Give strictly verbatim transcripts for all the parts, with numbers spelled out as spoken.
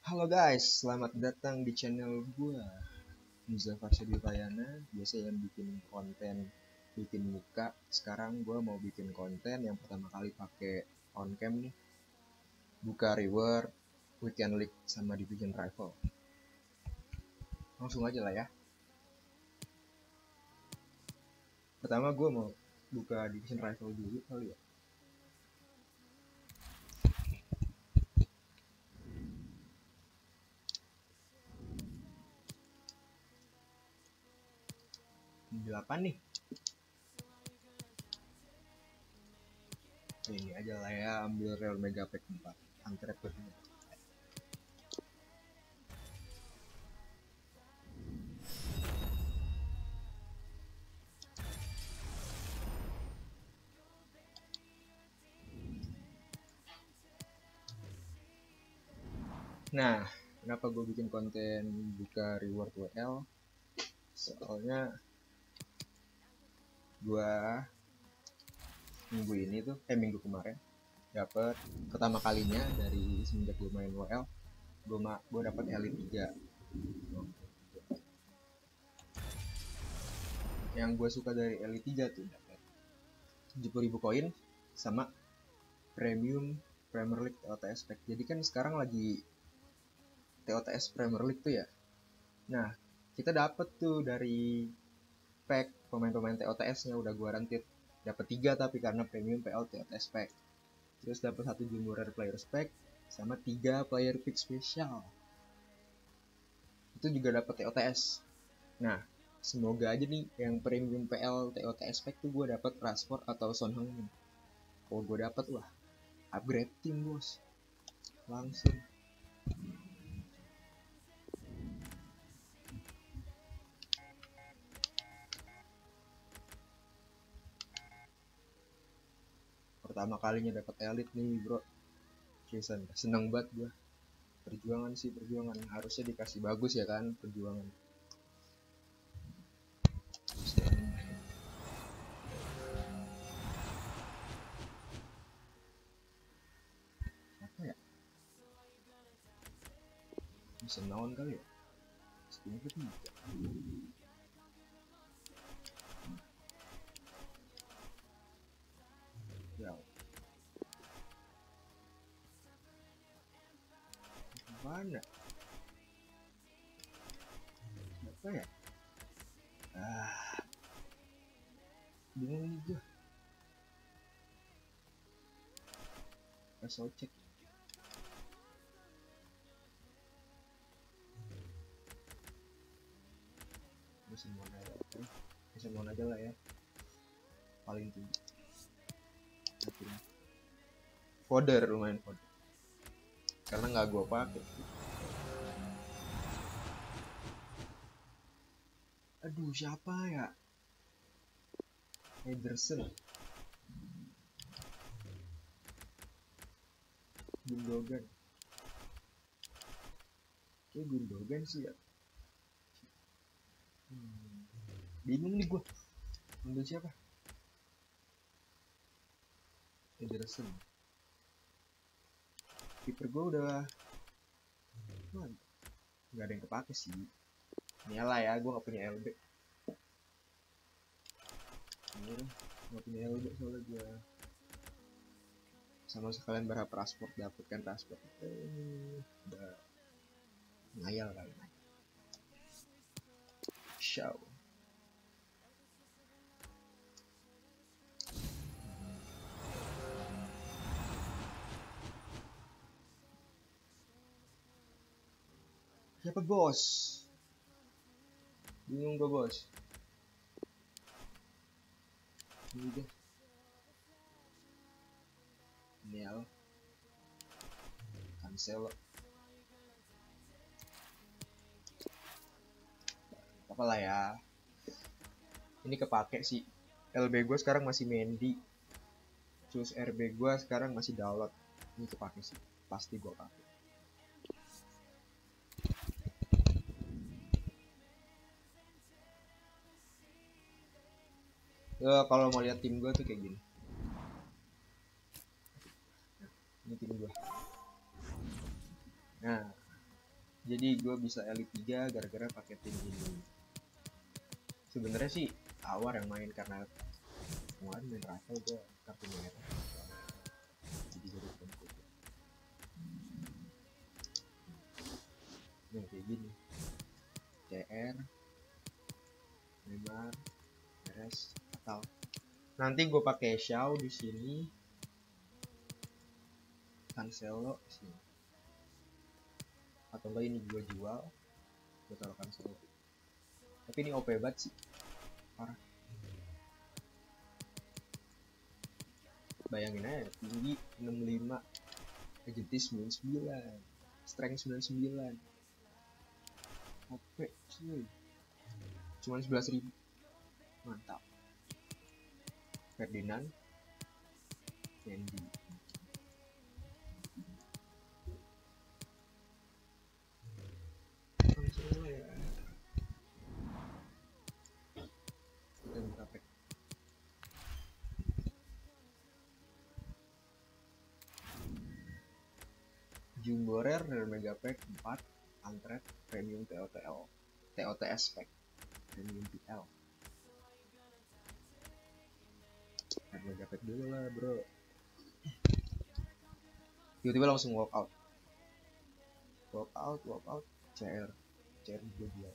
Halo guys, selamat datang di channel gua Muzaffar Sudirayana. Biasa yang bikin konten bikin muka. Sekarang gua mau bikin konten yang pertama kali pakai on cam nih. Buka reward, weekend league sama division rival. Langsung aja lah ya. Pertama gua mau buka division rival dulu kali ya. delapan nih. Ini aja lah ya, ambil Real Mega Pack empat. Angkret berdua. Nah, kenapa gue bikin konten buka reward W L? Soalnya gue minggu ini tuh, eh minggu kemarin dapet pertama kalinya dari semenjak gue main W L, gue ma gue dapet Elite tiga. Yang gue suka dari Elite tiga tuh dapet tujuh puluh ribu koin sama premium Premier League T O T S pack. Jadi kan sekarang lagi T O T S Premier League tuh ya. Nah, kita dapet tuh dari pack pemain-pemain T O T S-nya udah guaranteed. Dapat tiga tapi karena premium P L T O T S pack. Terus dapat satu jumbo rare players pack sama tiga player pick spesial. Itu juga dapat T O T S. Nah, semoga aja nih yang premium P L T O T S pack tuh gue dapat Rashford atau Son Heung-min. Kalau gue dapat wah, upgrade tim bos. Langsung. Pertama kalinya dapat Elite nih bro. Jason, seneng banget gue. Perjuangan sih perjuangan, harusnya dikasih bagus ya kan perjuangan. Apa ya? Bisa naon kali ya? Sedikit nih. Ya. Mana? Apa ya? Ah, bingung nih gue. Kasih cek. Mesin mana ya? Mesin mana aja lah ya. Paling tinggi. Folder lumayan folder. Karena nggak gue pakai. Aduh siapa ya? Ederson. Gundogan. Kayak Gundogan sih ya. Hmm. Bingung nih gue. Ambil siapa? Ederson. Keeper gue udah nggak ada yang kepake sih. Nyala ya, gue nggak punya L B. Nggak punya L B soalnya gue sama sekalian berharap transport dapet kan transport. Eh, udah ngayal kali. Show. Siapa bos? Bingung gue bos. Ini deh. Niel. Cancelo. Apa lah ya. Ini kepake sih. L B gue sekarang masih Mendy. Terus R B gue sekarang masih Dalot. Ini kepake sih. Pasti gue pakai. Ya, kalau mau lihat tim gue tuh kayak gini. Ini tim gue. Nah, Jadi gue bisa Elite tiga gara-gara pakai tim ini. Sebenarnya sih Awar yang main karena kemarin main Raffle gue kartu merah. Jadi gue ditentu. Nah kayak gini. C R, Neymar, Perez, atau nanti gue pakai Xiao di sini, Cancelo di sini. Atau enggak ini gue jual, gue taruh Cancelo. Tapi ini O P banget sih, parah. Bayangin aja, tinggi enam puluh lima, agility sembilan puluh sembilan, strength sembilan puluh sembilan. O P cuy. Cuma sebelas ribu. Mantap. Ferdinand, Mendy. Cancelo ya. Kita buka pack. Jumbo Rare dan Mega Pack empat, Antret, Premium T O T L, T O T S Pack, Premium P L. Dan Mega Pack dulu lah bro. Tiba-tiba langsung walk out. Walk out, walk out, C R, C R gue jual.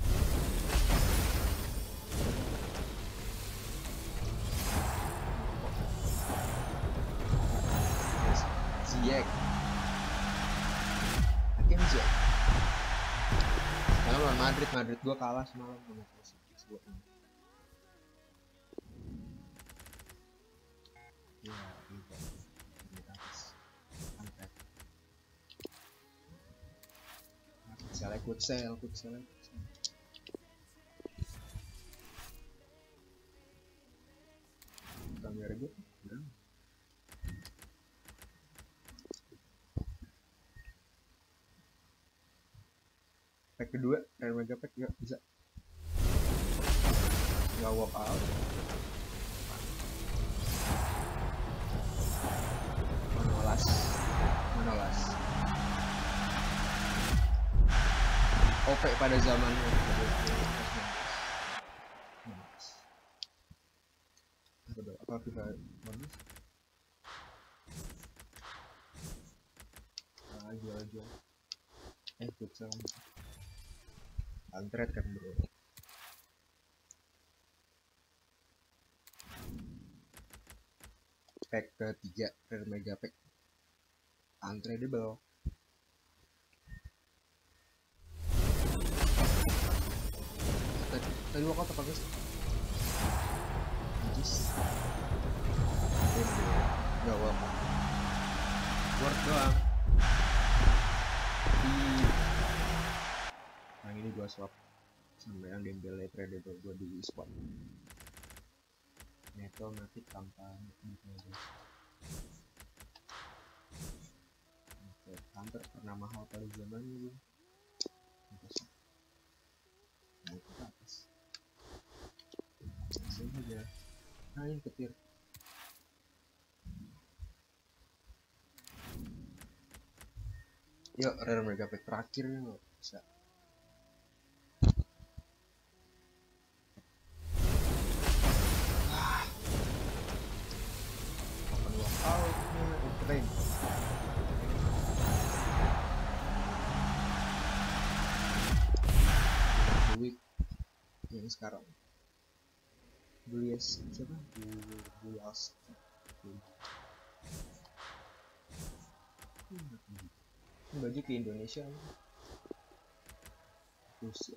Ziyech. Ziyech. Semalam lawan Madrid, Madrid gue kalah semalam sama Chelsea. Ya, itu. Selek quick sell, quick sell. Kamera gue, udah. Pack kedua, Real Mega Pack gak bisa. Gak walk out. Manolas, Manolas. O P pada zamannya. Apa kita bagus? Ah, jual-jual. Eh, futsal. Antret kan bro. Pack ketiga, Real Mega Pack. Untradable. Tadi, tadi waktu apa guys? Anjis. Gak apa-apa. Word doang. Di yang ini gua swap sama yang Dembele tradable gua di spot. Neto nanti tanpa guys. Hunter pernah mahal pada zaman ini. Naik ke atas. Langsung aja. Nah ini petir. Yuk, Rare Mega Pack terakhir nih bisa. Ah. Open walkout-nya Ukraine. Week yang sekarang. Bulias siapa? Bulias. Baju ke Indonesia. Rusia.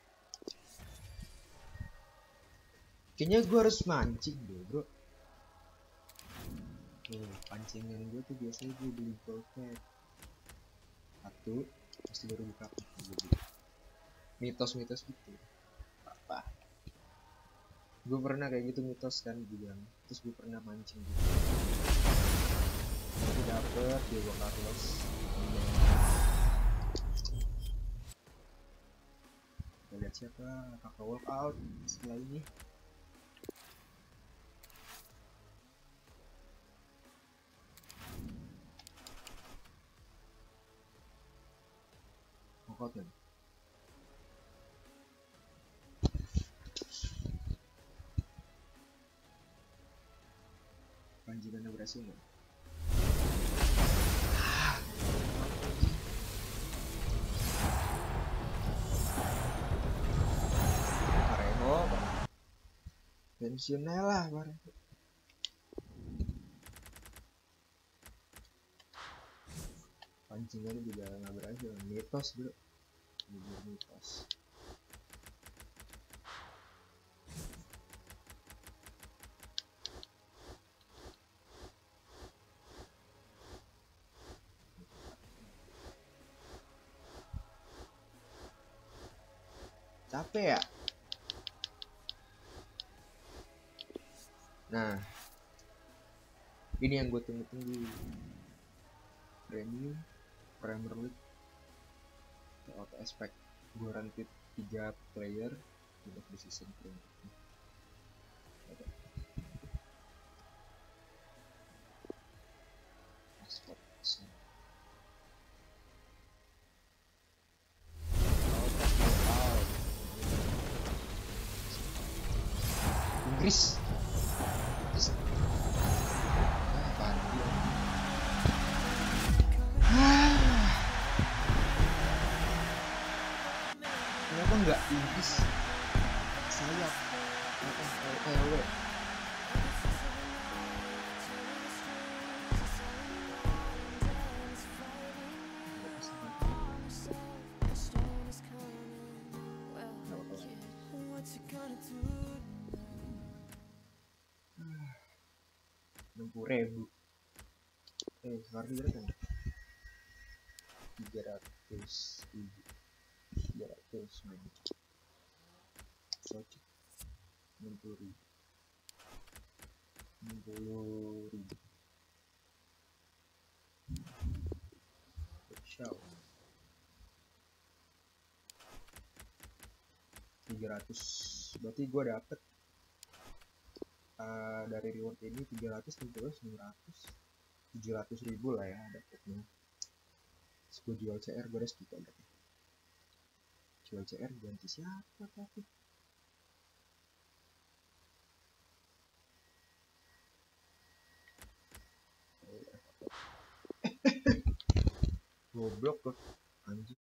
Kayaknya gue harus mancing deh bro. Nih, pancingan gue tuh biasanya gue beli goldpack satu, pasti baru buka mitos-mitos gitu. Apa? Gue pernah kayak gitu mitos kan bilang. Terus gue pernah mancing gitu. Gue dapet Diego Carlos. Kita lihat siapa kakak walkout setelah ini. knockout kan. Panjingannya berhasil nggak? Pareho pensiunnya lah Pareho. Pancingannya juga nggak berhasil. Mitos bro, jujur mitos. Capek ya. Nah, ini yang gue tunggu-tunggu. Premium Premier League auto aspek guaranteed tiga player untuk the season Premier League. Aspek Inggris. Kenapa nggak Inggris sayap L W? enam puluh ribu. Eh, sekarang berapa kan? tiga ratus ribu. tiga ratus ribu. Cocok. enam puluh ribu. enam puluh ribu. Show. tiga ratus. Berarti gue dapet uh, dari reward ini tiga ratus, enam ratus, enam ratus, tujuh ratus ribu lah ya dapetnya. Terus gue jual C R, gue udah segitu aja. Jual C R ganti siapa tapi? Goblok loh anjing.